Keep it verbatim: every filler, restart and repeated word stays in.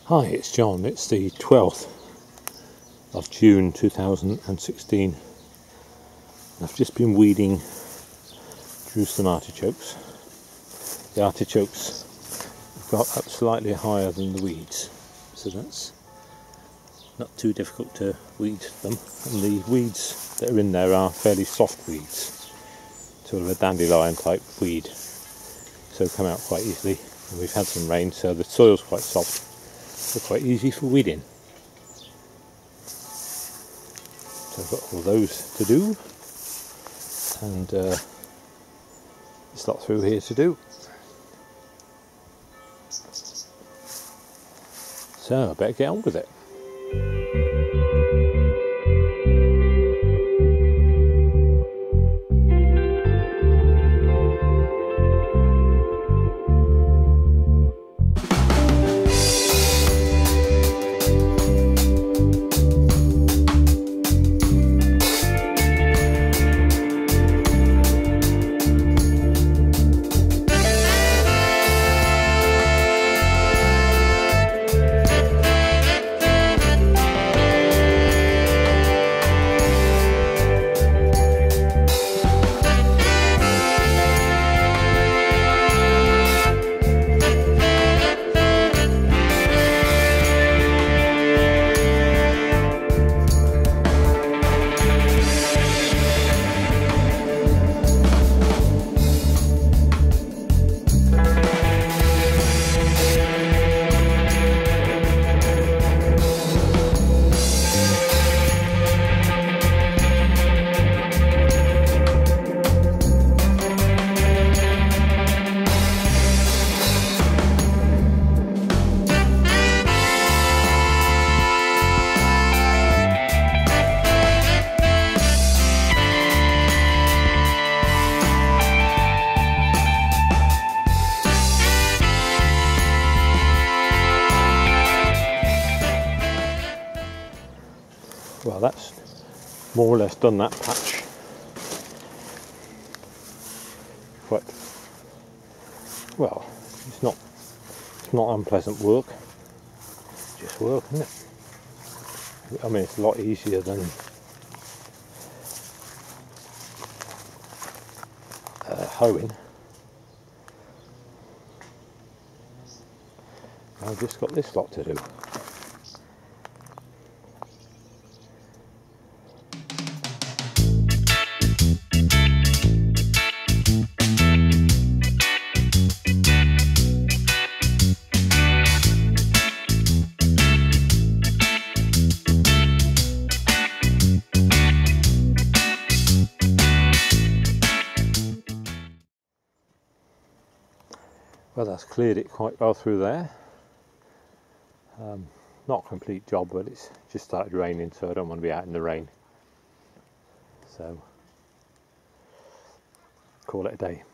Hi, it's John. It's the twelfth of June two thousand sixteen. I've just been weeding through some artichokes. The artichokes have got up slightly higher than the weeds, so that's not too difficult to weed them. And the weeds that are in there are fairly soft weeds, sort of a dandelion type weed, so come out quite easily. And we've had some rain, so the soil's quite soft. They're quite easy for weeding. So I've got all those to do, and uh, this lot through here to do. So I better get on with it. Well, that's more or less done that patch. But, well, it's not it's not unpleasant work. It's just work, isn't it? I mean, it's a lot easier than uh, hoeing. I've just got this lot to do. Well, that's cleared it quite well through there. Um, not a complete job, but it's just started raining, so I don't want to be out in the rain. So, call it a day.